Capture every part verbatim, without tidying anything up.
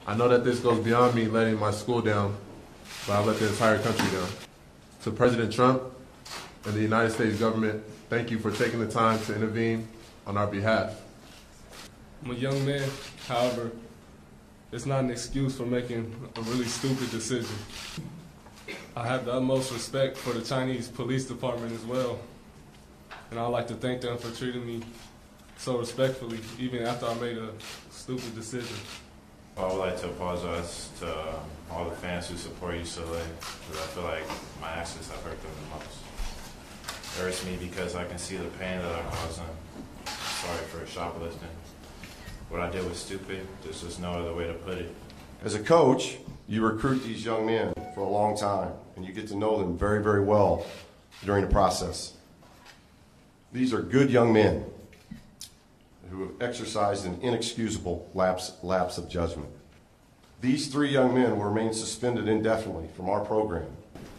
I know that this goes beyond me letting my school down, but I let the entire country down. To President Trump and the United States government, thank you for taking the time to intervene on our behalf. I'm a young man, however, it's not an excuse for making a really stupid decision. I have the utmost respect for the Chinese police department as well, and I'd like to thank them for treating me so respectfully, even after I made a stupid decision. I would like to apologize to uh, all the fans who support U C L A, because I feel like my actions have hurt them the most. It hurts me because I can see the pain that I caused them. Sorry for shoplifting. What I did was stupid. There's just no other way to put it. As a coach, you recruit these young men for a long time, and you get to know them very, very well during the process. These are good young men who have exercised an inexcusable lapse, lapse of judgment. These three young men will remain suspended indefinitely from our program.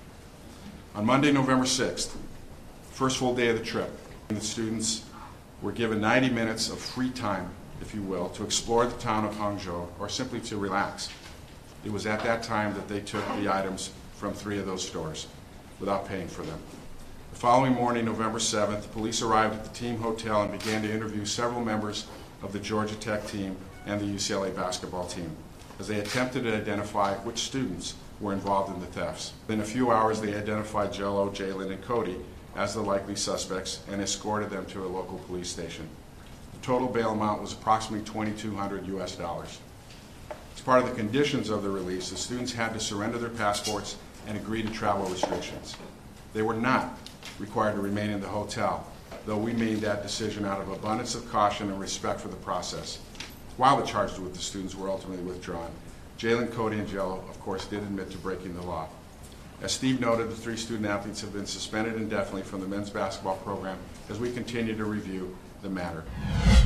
On Monday, November sixth, first full day of the trip, the students were given ninety minutes of free time, if you will, to explore the town of Hangzhou or simply to relax. It was at that time that they took the items from three of those stores without paying for them. The following morning, November seventh, police arrived at the team hotel and began to interview several members of the Georgia Tech team and the U C L A basketball team as they attempted to identify which students were involved in the thefts. In a few hours, they identified Gelo, Jalen, and Cody as the likely suspects and escorted them to a local police station. The total bail amount was approximately twenty-two hundred U S dollars. As part of the conditions of the release, the students had to surrender their passports and agree to travel restrictions. They were not required to remain in the hotel, though we made that decision out of abundance of caution and respect for the process. While the charges with the students were ultimately withdrawn, Jalen, Cody, and Gelo, of course, did admit to breaking the law. As Steve noted, the three student athletes have been suspended indefinitely from the men's basketball program as we continue to review the matter.